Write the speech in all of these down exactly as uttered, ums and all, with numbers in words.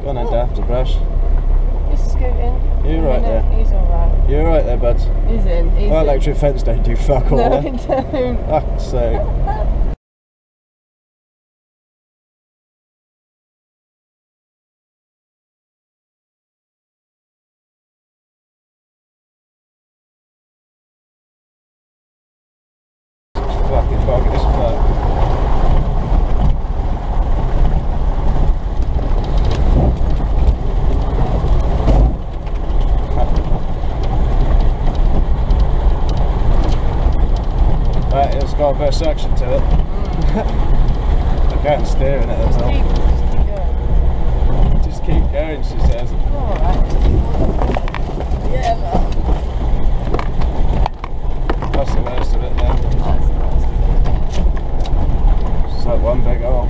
Go on then, Daft, a brush. Just scooting. You're right there. He's alright. You're right there, bud. He's in. He's Our in. electric fence don't do fuck all. No, eh? it don't. Fuck's sake. Fucking bog this fuck. Right, it's got a bit of suction to it. I can't steer in it at all. Just keep, just keep Just keep going. going, she says. Alright. Yeah, man. That's the worst of it now. That's nice. It's like one big hole.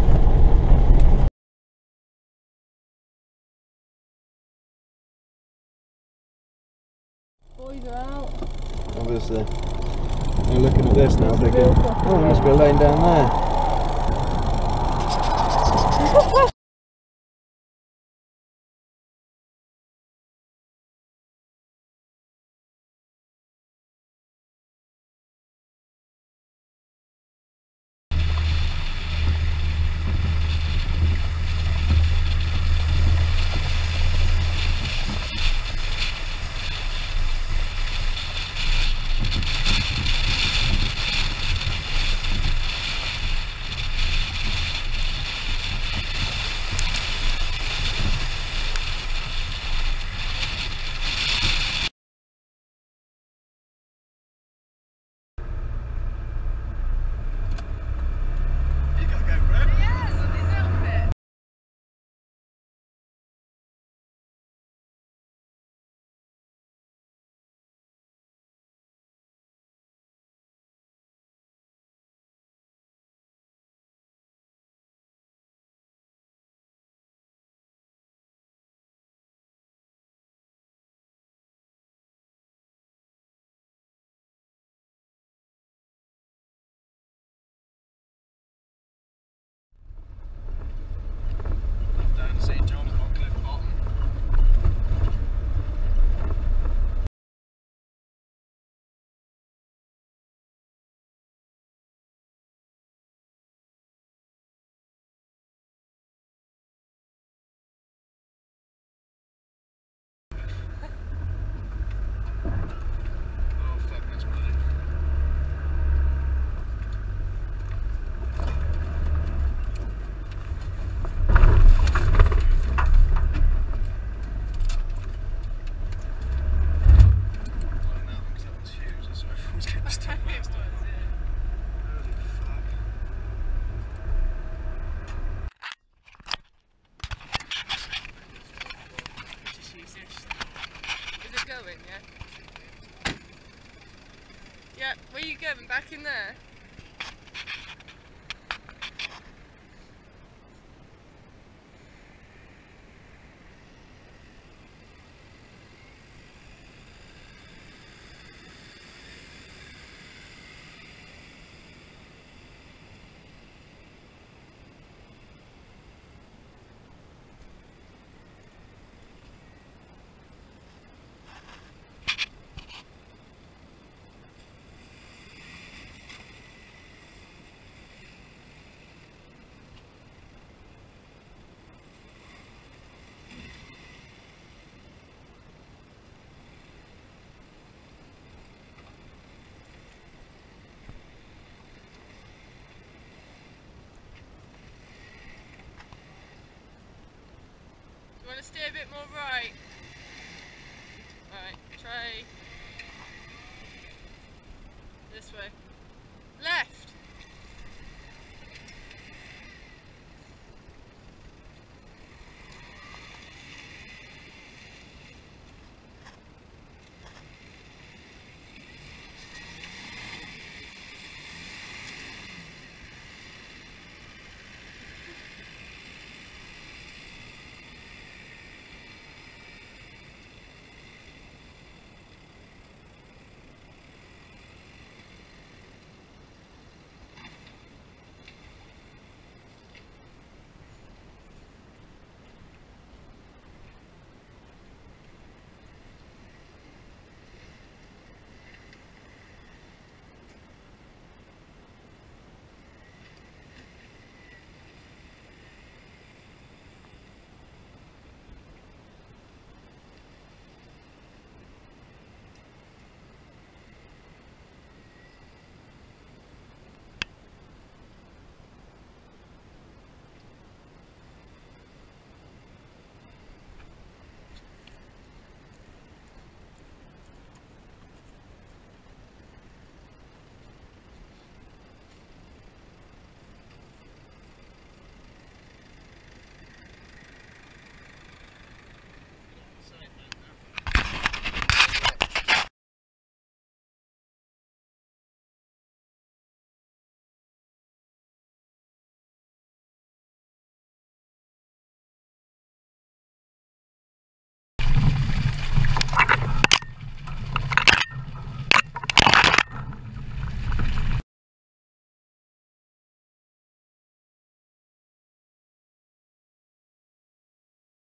Boys are out. Obviously. They're looking at this now thinking, oh, there must be a lane down there. Yeah? Yeah, where are you going? Back in there? Want to stay a bit more right? Right, try this way.